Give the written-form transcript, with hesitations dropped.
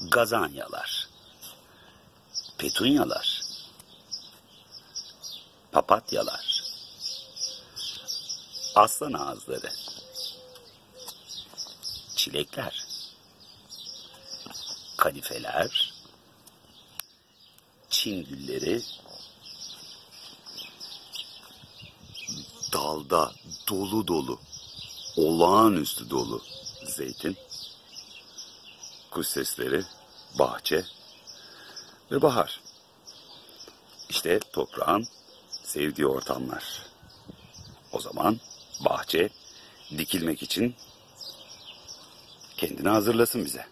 gazanyalar, petunyalar, papatyalar, aslan ağızları, çilekler, kadifeler, Çin gülleri, dalda dolu dolu, olağanüstü dolu zeytin, kuş sesleri, bahçe ve bahar. İşte toprağın sevdiği ortamlar. O zaman bahçe dikilmek için kendini hazırlasın bize.